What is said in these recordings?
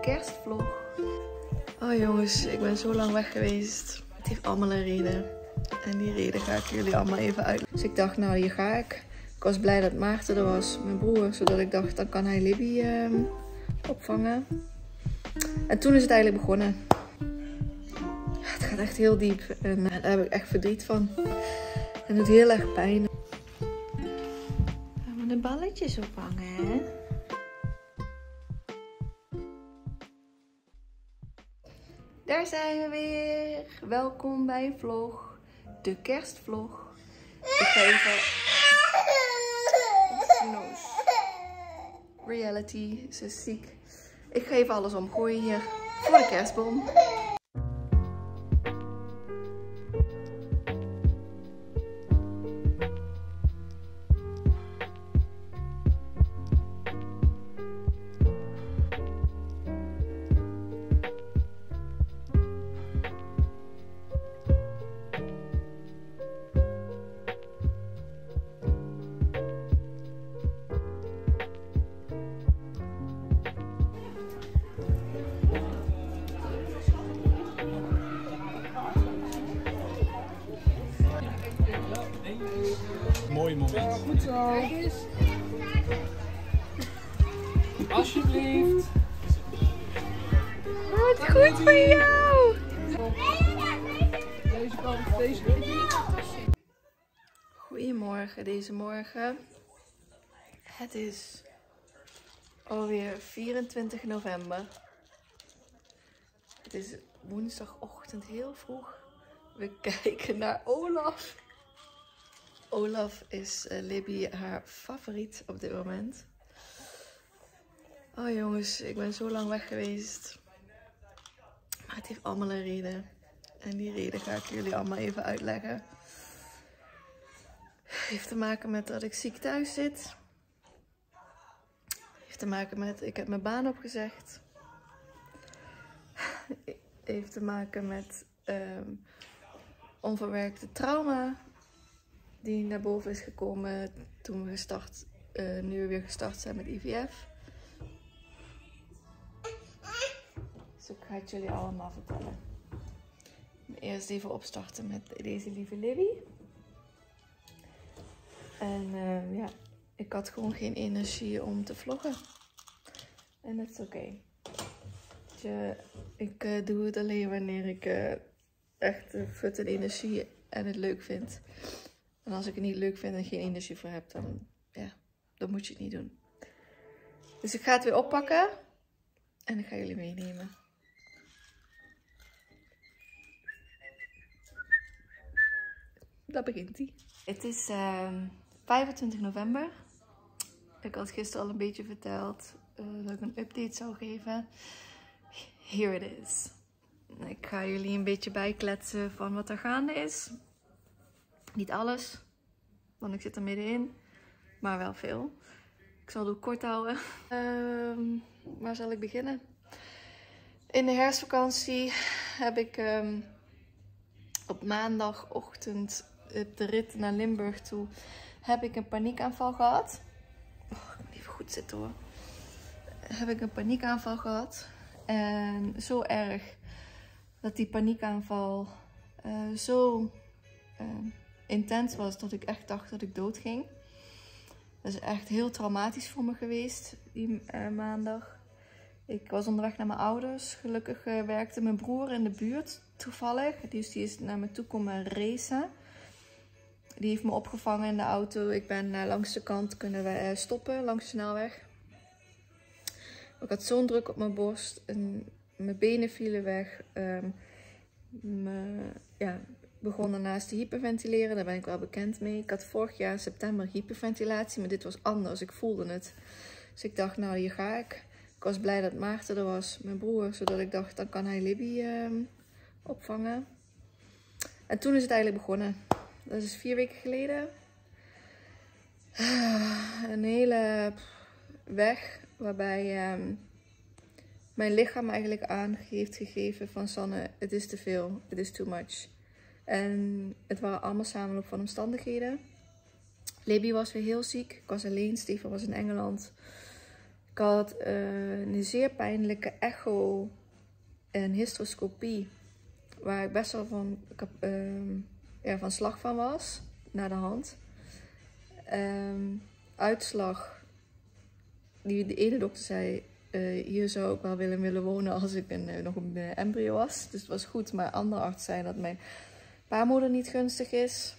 kerstvlog. Oh jongens, ik ben zo lang weg geweest. Het heeft allemaal een reden. En die reden ga ik jullie allemaal even uit. Dus ik dacht, nou hier ga ik. Ik was blij dat Maarten er was, mijn broer. Zodat ik dacht, dan kan hij Libby opvangen. En toen is het eigenlijk begonnen. Het gaat echt heel diep. En daar heb ik echt verdriet van. En het doet heel erg pijn. Gaan we de balletjes ophangen, hè? Daar zijn we weer. Welkom bij een vlog. De kerstvlog. Ik ga even... Noos. Reality. Ze is ziek. Ik ga even alles omgooien hier. Voor de kerstboom. Mooi moment. Goed zo. Alsjeblieft. Wat goed voor jou. Deze kant, deze kant. Goedemorgen deze morgen. Het is alweer 24 november. Het is woensdagochtend heel vroeg. We kijken naar Olaf. Olaf is Libby haar favoriet op dit moment. Oh jongens, ik ben zo lang weg geweest. Maar het heeft allemaal een reden. En die reden ga ik jullie allemaal even uitleggen. Het heeft te maken met dat ik ziek thuis zit. Het heeft te maken met, ik heb mijn baan opgezegd. Het heeft te maken met onverwerkte trauma. Die naar boven is gekomen toen we nu we weer gestart zijn met IVF. Dus ik ga het jullie allemaal vertellen. Eerst even opstarten met deze lieve Libby. En ja, ik had gewoon geen energie om te vloggen. En dat is oké. Ik doe het alleen wanneer ik echt fut en energie en het leuk vind. En als ik het niet leuk vind en geen energie voor heb, dan moet je het niet doen. Dus ik ga het weer oppakken. En ik ga jullie meenemen. Daar begint hij. Het is 25 november. Ik had gisteren al een beetje verteld dat ik een update zou geven. Here it is. Ik ga jullie een beetje bijkletsen van wat er gaande is. Niet alles, want ik zit er middenin, maar wel veel. Ik zal het ook kort houden. Waar zal ik beginnen? In de herfstvakantie heb ik op maandagochtend op de rit naar Limburg toe heb ik een paniekaanval gehad. Oh, ik moet even goed zitten hoor. Heb ik een paniekaanval gehad. En zo erg dat die paniekaanval zo intens was dat ik echt dacht dat ik dood ging. Dat is echt heel traumatisch voor me geweest die maandag. Ik was onderweg naar mijn ouders. Gelukkig werkte mijn broer in de buurt toevallig. Dus die is naar me toe komen racen. Die heeft me opgevangen in de auto. Ik ben langs de kant kunnen stoppen, langs de snelweg. Ik had zo'n druk op mijn borst. En mijn benen vielen weg. Begon daarnaast te hyperventileren. Daar ben ik wel bekend mee. Ik had vorig jaar in september hyperventilatie. Maar dit was anders. Ik voelde het. Dus ik dacht, nou hier ga ik. Ik was blij dat Maarten er was, mijn broer. Zodat ik dacht, dan kan hij Libby opvangen. En toen is het eigenlijk begonnen. Dat is 4 weken geleden. Een hele weg waarbij mijn lichaam eigenlijk aan heeft gegeven van Sanne, het is te veel, het is too much. En het waren allemaal samenloop van omstandigheden. Libby was weer heel ziek. Ik was alleen, Stefan was in Engeland. Ik had een zeer pijnlijke echo en hysteroscopie. Waar ik best wel van slag van was. Naar de hand. Uitslag. De ene dokter zei, hier zou ik wel willen wonen als ik nog een embryo was. Dus het was goed. Maar andere arts zei dat mijn baarmoeder niet gunstig is.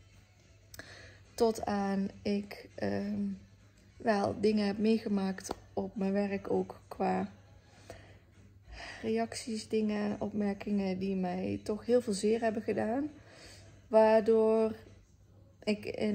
Tot aan ik wel dingen heb meegemaakt op mijn werk. Ook qua reacties, dingen, opmerkingen die mij toch heel veel zeer hebben gedaan. Waardoor ik in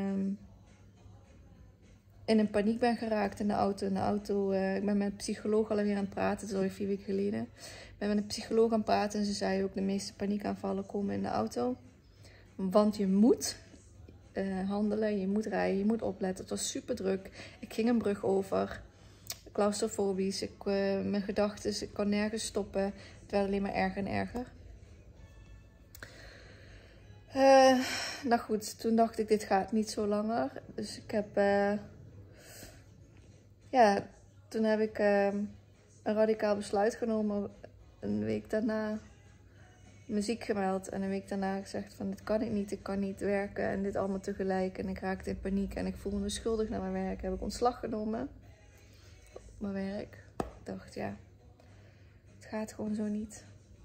een paniek ben geraakt in de auto. Ik ben met een psycholoog alweer aan het praten. Dat is alweer 4 weken geleden. Ik ben met een psycholoog aan het praten. En ze zei ook de meeste paniekaanvallen komen in de auto. Want je moet handelen, je moet rijden, je moet opletten. Het was super druk. Ik ging een brug over. Claustrofobisch. Mijn gedachten, ik kon nergens stoppen. Het werd alleen maar erger en erger. Nou goed, toen dacht ik, dit gaat niet zo langer. Dus ik heb... toen heb ik een radicaal besluit genomen. Een week daarna me ziek gemeld. En een week daarna gezegd van, dit kan ik niet. Ik kan niet werken en dit allemaal tegelijk. En ik raakte in paniek en ik voelde me schuldig naar mijn werk. Heb ik ontslag genomen op mijn werk. Ik dacht, ja, het gaat gewoon zo niet.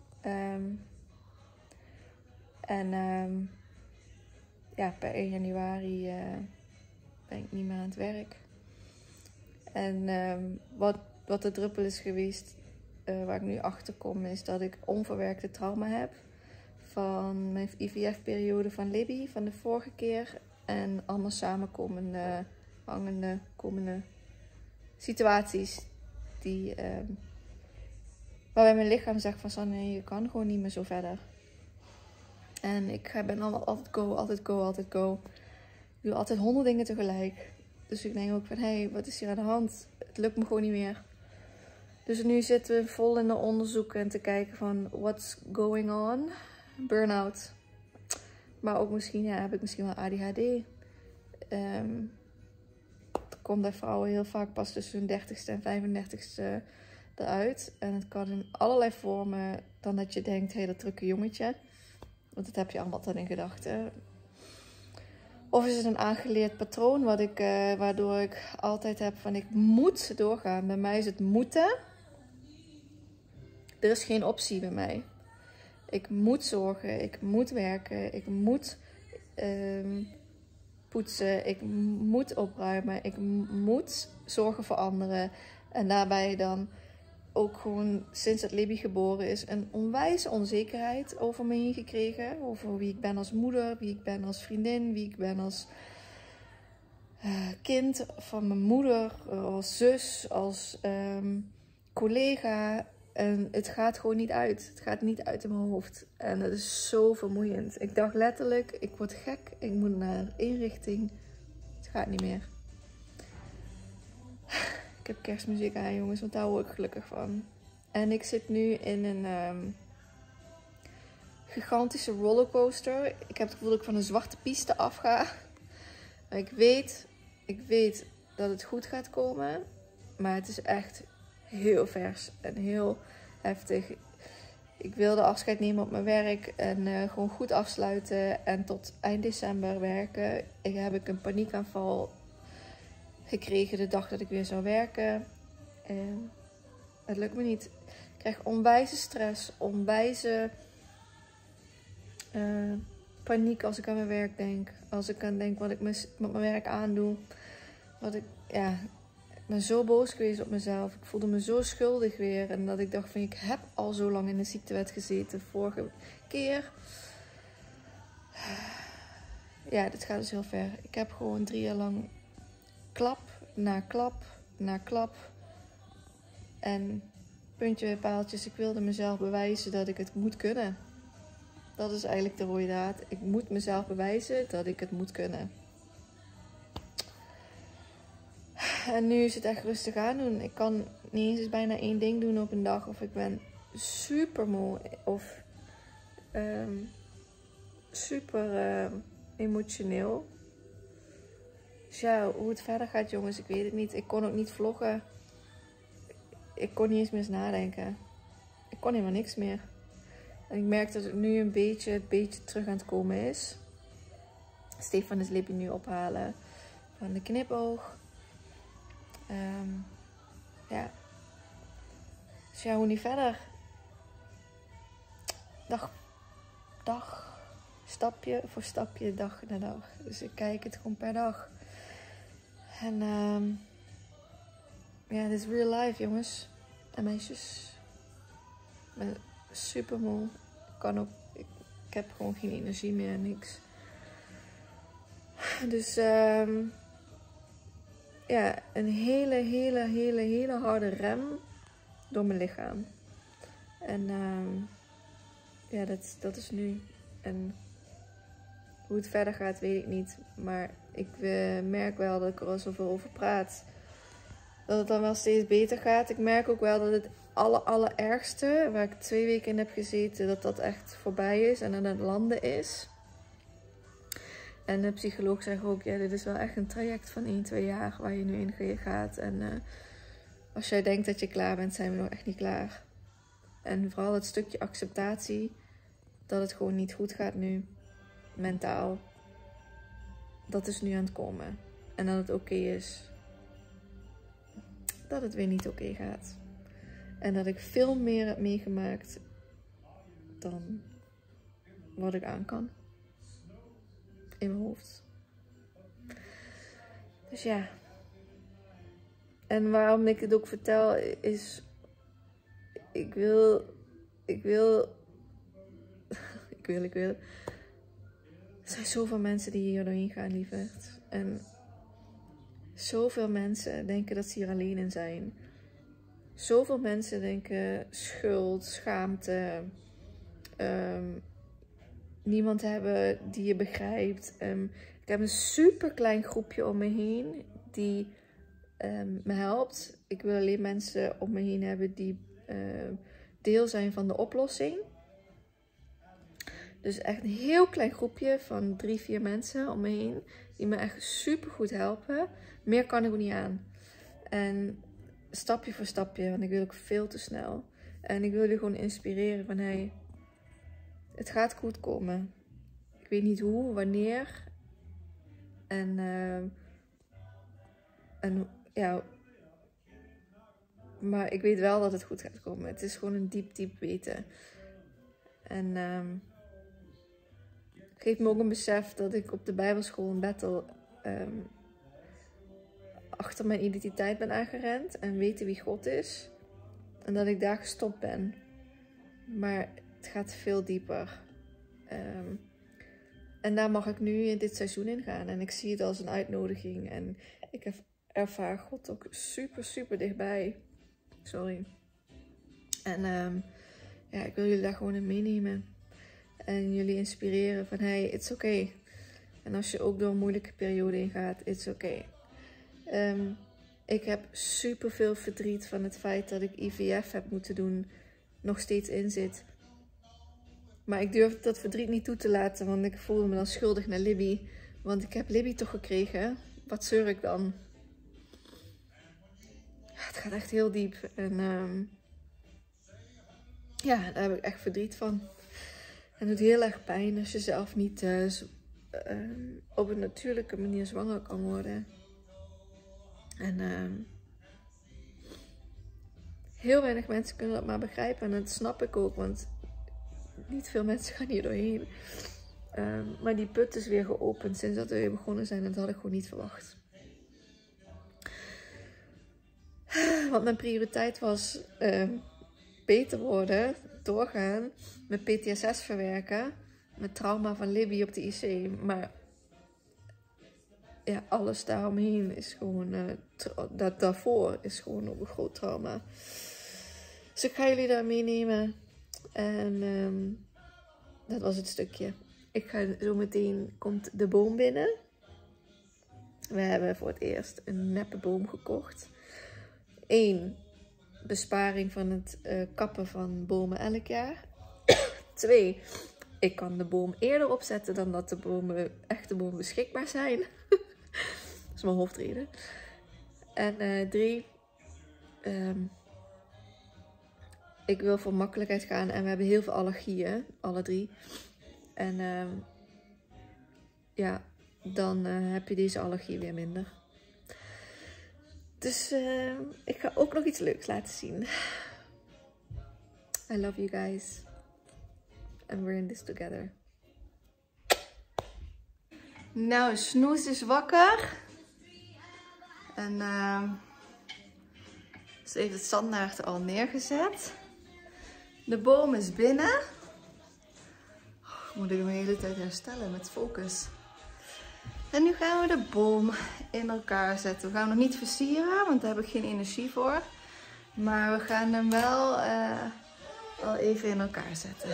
Per 1 januari ben ik niet meer aan het werk. En wat de druppel is geweest, waar ik nu achter kom, is dat ik onverwerkte trauma heb. Van mijn IVF-periode van Libby, van de vorige keer. En allemaal samenkomende, komende situaties. Waarbij mijn lichaam zegt van, Sanne, je kan gewoon niet meer zo verder. En ik ben altijd go. Ik doe altijd 100 dingen tegelijk. Dus ik denk ook van, hé, wat is hier aan de hand? Het lukt me gewoon niet meer. Dus nu zitten we vol in de onderzoeken en te kijken van, what's going on? Burn-out. Maar ook misschien, heb ik misschien wel ADHD. Het komt bij vrouwen heel vaak pas tussen hun 30ste en 35ste eruit. En het kan in allerlei vormen dan dat je denkt, hé, dat drukke jongetje. Want dat heb je allemaal dan in gedachten. Of is het een aangeleerd patroon waardoor ik altijd heb van, ik moet doorgaan. Bij mij is het moeten. Er is geen optie bij mij. Ik moet zorgen, ik moet werken, ik moet poetsen, ik moet opruimen, ik moet zorgen voor anderen. En daarbij dan ook gewoon sinds dat Libby geboren is een onwijze onzekerheid over me heen gekregen. Over wie ik ben als moeder, wie ik ben als vriendin, wie ik ben als kind van mijn moeder, als zus, als collega. En het gaat gewoon niet uit. Het gaat niet uit in mijn hoofd. En het is zo vermoeiend. Ik dacht letterlijk, ik word gek. Ik moet naar inrichting. Het gaat niet meer. Ik heb kerstmuziek aan, jongens, want daar word ik gelukkig van. En ik zit nu in een gigantische rollercoaster. Ik heb het gevoel dat ik van een zwarte piste afga. Maar ik weet dat het goed gaat komen. Maar het is echt heel vers en heel heftig. Ik wilde afscheid nemen op mijn werk en gewoon goed afsluiten en tot eind december werken. Heb ik een paniekaanval gekregen de dag dat ik weer zou werken. En het lukt me niet. Ik krijg onwijze stress, onwijze paniek als ik aan mijn werk denk. Als ik aan denk wat ik met mijn werk aandoe. Ik ben zo boos geweest op mezelf. Ik voelde me zo schuldig weer. En dat ik dacht van, ik heb al zo lang in de ziektewet gezeten. Vorige keer. Ja, dit gaat dus heel ver. Ik heb gewoon 3 jaar lang klap na klap na klap. En puntje bij paaltjes. Ik wilde mezelf bewijzen dat ik het moet kunnen. Dat is eigenlijk de rode draad. Ik moet mezelf bewijzen dat ik het moet kunnen. En nu is het echt rustig aan doen. Ik kan niet eens bijna 1 ding doen op een dag. Of ik ben super moe. Of super emotioneel. Dus ja, hoe het verder gaat, jongens, ik weet het niet. Ik kon ook niet vloggen. ik kon niet eens meer eens nadenken. Ik kon helemaal niks meer. En ik merk dat het nu een beetje terug aan het komen is. Stefan is Libby nu ophalen van de knipoog. Ja. Dus ja, hoe niet verder? Dag. Stapje voor stapje, dag na dag. Dus ik kijk het gewoon per dag. En ja, dit is real life, jongens en meisjes. Ik ben super moe. Ik heb gewoon geen energie meer, niks. Dus ja, een hele harde rem door mijn lichaam. En ja, dat is nu. En hoe het verder gaat, weet ik niet. Maar ik merk wel dat ik er al zoveel over praat. Dat het dan wel steeds beter gaat. Ik merk ook wel dat het allerergste, waar ik 2 weken in heb gezeten, dat echt voorbij is en aan het landen is. En de psycholoog zegt ook, ja, dit is wel echt een traject van 1-2 jaar waar je nu in gaat. En als jij denkt dat je klaar bent, zijn we nog echt niet klaar. En vooral het stukje acceptatie, dat het gewoon niet goed gaat nu, mentaal. Dat is nu aan het komen. En dat het oké is. Dat het weer niet oké gaat. En dat ik veel meer heb meegemaakt dan wat ik aan kan. In mijn hoofd. Dus ja. En waarom ik het ook vertel is... Ik wil... Er zijn zoveel mensen die hier doorheen gaan, lieverd. En zoveel mensen denken dat ze hier alleen in zijn. Zoveel mensen denken schuld, schaamte. Niemand hebben die je begrijpt. Ik heb een super klein groepje om me heen die me helpt. Ik wil alleen mensen om me heen hebben die deel zijn van de oplossing. Dus echt een heel klein groepje van 3-4 mensen om me heen. Die me echt super goed helpen. Meer kan ik ook niet aan. En stapje voor stapje. Want ik wil ook veel te snel. En ik wil jullie gewoon inspireren van... Hey, het gaat goed komen. Ik weet niet hoe, wanneer. En ja... Maar ik weet wel dat het goed gaat komen. Het is gewoon een diep weten. En... geeft me ook een besef dat ik op de Bijbelschool in Bethel achter mijn identiteit ben aangerend en weten wie God is. En dat ik daar gestopt ben. Maar het gaat veel dieper. En daar mag ik nu in dit seizoen in gaan. En ik zie het als een uitnodiging. En ik ervaar God ook super dichtbij. Sorry. En ja, ik wil jullie daar gewoon in meenemen. En jullie inspireren van, hey, it's okay. En als je ook door een moeilijke periode heen gaat, it's okay. Ik heb super veel verdriet van het feit dat ik IVF heb moeten doen. Nog steeds in zit. Maar ik durf dat verdriet niet toe te laten, want ik voelde me dan schuldig naar Libby. Want ik heb Libby toch gekregen. Wat zeur ik dan? Het gaat echt heel diep. En ja, daar heb ik echt verdriet van. En het doet heel erg pijn als je zelf niet op een natuurlijke manier zwanger kan worden. En heel weinig mensen kunnen dat maar begrijpen. En dat snap ik ook, want niet veel mensen gaan hier doorheen. Maar die put is weer geopend sinds dat we weer begonnen zijn. En dat had ik gewoon niet verwacht. Want mijn prioriteit was beter worden, doorgaan, met PTSS verwerken, met trauma van Libby op de IC. Maar ja, alles daaromheen is gewoon, daarvoor is gewoon ook een groot trauma. Dus ik ga jullie daar meenemen. En dat was het stukje. Ik ga zo meteen, komt de boom binnen. We hebben voor het eerst een neppe boom gekocht. 1. Besparing van het kappen van bomen elk jaar. 2. Ik kan de boom eerder opzetten dan dat de echte bomen beschikbaar zijn. Dat is mijn hoofdreden. En 3. ik wil voor makkelijkheid gaan en we hebben heel veel allergieën, alle 3. En ja, dan heb je deze allergie weer minder. Dus ik ga ook nog iets leuks laten zien. I love you guys. And we're in this together. Nou, Snoes is wakker. En ze heeft het standaard al neergezet. De boom is binnen. Moet ik hem de hele tijd herstellen met focus. En nu gaan we de boom in elkaar zetten. We gaan hem nog niet versieren, want daar heb ik geen energie voor. Maar we gaan hem wel even in elkaar zetten.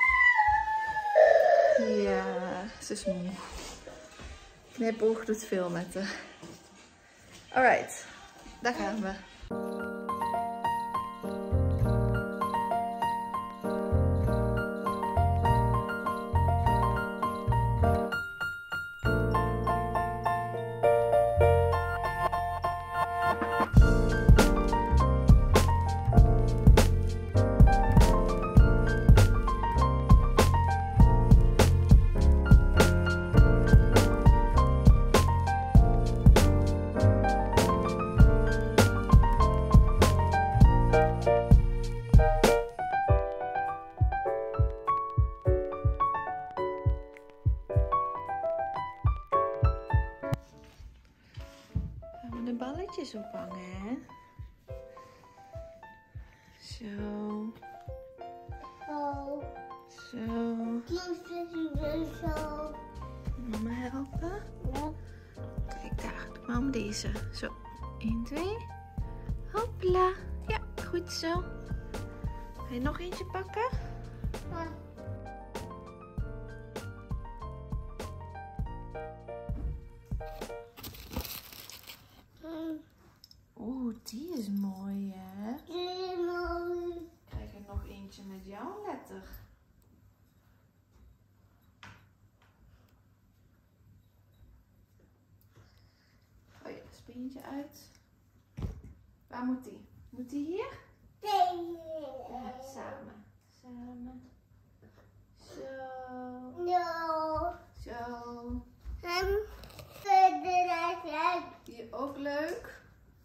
Ja, ze is moe. Knipoog doet veel met haar. Alright, daar gaan we. De balletjes ophangen, hè? Zo. Oh. Zo. Zo. Mama helpen? Ja. Kijk daar, doe maar om deze. Zo, 1, 2. Hopla. Ja, goed zo. Ga je nog eentje pakken? Ja. Oeh, die is mooi, hè? Mooi. Krijg er nog eentje met jouw letter. Oh ja, speentje uit. Waar moet die? Moet die hier? Ja, samen. Samen. Zo. No. Zo. Verder. Die ook leuk.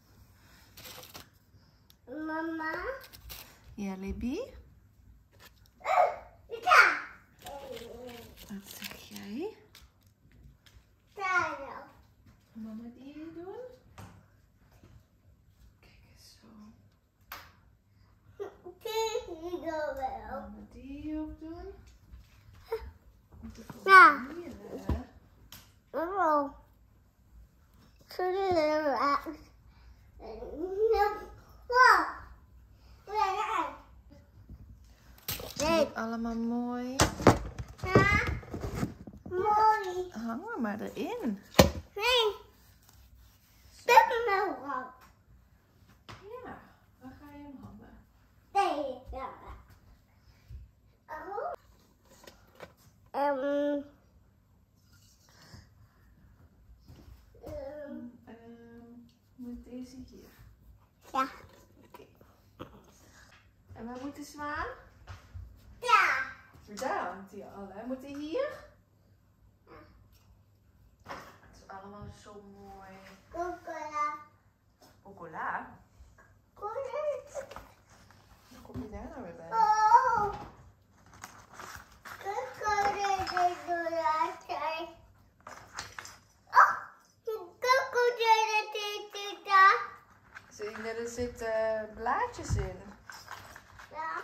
Mama. Ja, Libby. Ja. Wat zeg jij? Daar. Mama die hier doen? Kijk eens zo. Mama die hier ook doen? Ja. Hier, hè? Oh. Dit allemaal mooi. Ja. Mooi. Hang er maar erin. Nee. Dat is nou wat. Ja, waar ga je hem hangen? Nee. Ja. Oh. Moet deze hier? Ja. Oké. En waar moet de zwaan? Ja. Daar hangt hij al, hè? Moet hij hier? Het is allemaal zo mooi. Coca. Chocola? Coca. Dan kom je daar nou weer bij. Oh. Coca. Zie je, er zitten blaadjes in. Ja.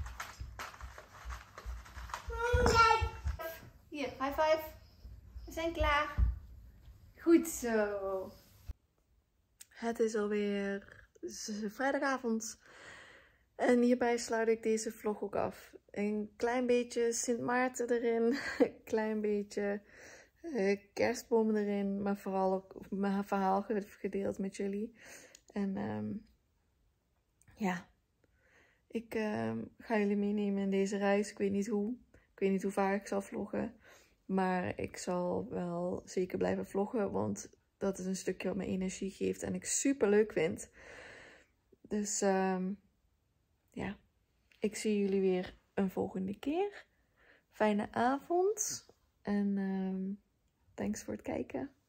Hier, high five. We zijn klaar. Goed zo. Het is alweer vrijdagavond. En hierbij sluit ik deze vlog ook af. Een klein beetje Sint Maarten erin. Een klein beetje kerstboom erin. Maar vooral ook mijn verhaal gedeeld met jullie. En ja, ik ga jullie meenemen in deze reis. Ik weet niet hoe. Ik weet niet hoe vaak ik zal vloggen. Maar ik zal wel zeker blijven vloggen. Want dat is een stukje wat me energie geeft. En ik super leuk vind. Dus ja, ik zie jullie weer een volgende keer. Fijne avond. En thanks voor het kijken.